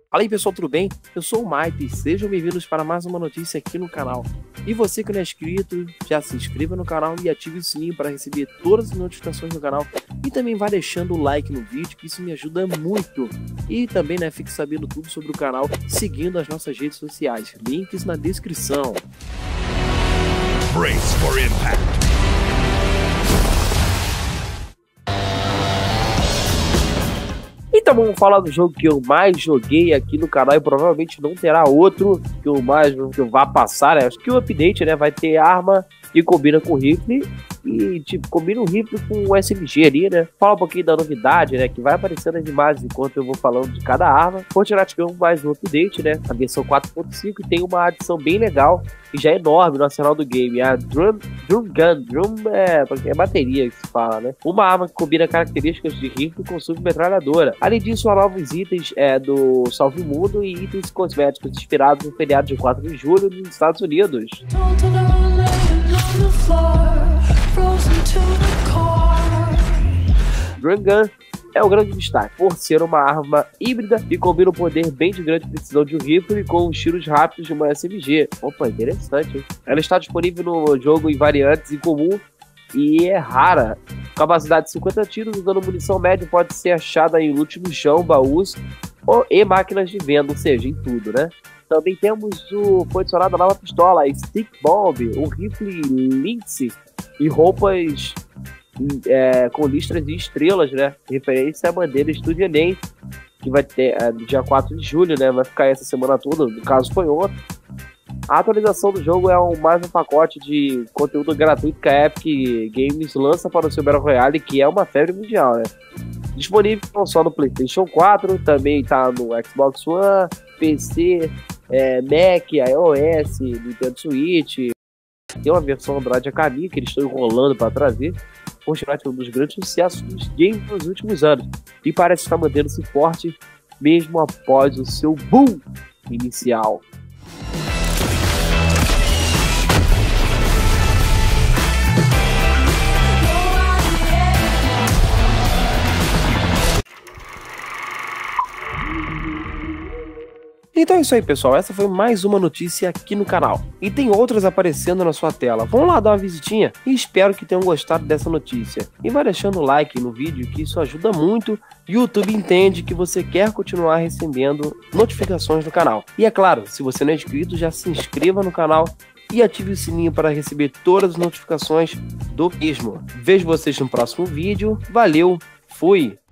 Fala aí pessoal, tudo bem? Eu sou o Mike, sejam bem-vindos para mais uma notícia aqui no canal. E você que não é inscrito, já se inscreva no canal e ative o sininho para receber todas as notificações do canal. E também vai deixando o like no vídeo, que isso me ajuda muito. E também, fique sabendo tudo sobre o canal, seguindo as nossas redes sociais. Links na descrição. Brace for impact. Então vamos falar do jogo que eu mais joguei aqui no canal e provavelmente não terá outro que eu vá passar, né? Acho que o update, vai ter arma que combina com rifle e combina o rifle com o SMG ali, né? Fala um pouquinho da novidade, que vai aparecendo as imagens enquanto eu vou falando de cada arma. Fortnite ganhou mais um update, a versão 4.5, e tem uma adição bem legal e já é enorme no arsenal do game, a Drum Gun. É bateria que se fala, né? Uma arma que combina características de rifle com submetralhadora. Além disso, há novos itens do Salve Mundo e itens cosméticos inspirados no feriado de 4 de julho nos Estados Unidos. Drum Gun é o grande destaque, por ser uma arma híbrida e combina o poder bem de grande precisão de um rifle com os tiros rápidos de uma SMG. Opa, interessante, hein? Ela está disponível no jogo em variantes incomum e é rara. Capacidade de 50 tiros, usando munição média, pode ser achada em loot no chão, baús e máquinas de venda, ou seja, em tudo, né? Também temos foi adicionada a nova pistola, a Stick Bomb, o rifle Lynx e roupas com listras e estrelas, referência à bandeira Estudianense, que vai ter dia 4 de julho, vai ficar essa semana toda, no caso foi ontem. A atualização do jogo é mais um pacote de conteúdo gratuito que a Epic Games lança para o seu Battle Royale, que é uma febre mundial, Disponível não só no PlayStation 4, também está no Xbox One, PC, Mac, iOS, Nintendo Switch. Tem uma versão Android a caminho que eles estão enrolando para trazer. Fortnite é um dos grandes sucessos dos games nos últimos anos e parece estar mantendo-se forte mesmo após o seu boom inicial. Então é isso aí, pessoal, essa foi mais uma notícia aqui no canal. E tem outras aparecendo na sua tela. Vamos lá dar uma visitinha e espero que tenham gostado dessa notícia. E vai deixando o like no vídeo, que isso ajuda muito. E o YouTube entende que você quer continuar recebendo notificações do canal. E é claro, se você não é inscrito, já se inscreva no canal e ative o sininho para receber todas as notificações do mesmo. Vejo vocês no próximo vídeo. Valeu, fui!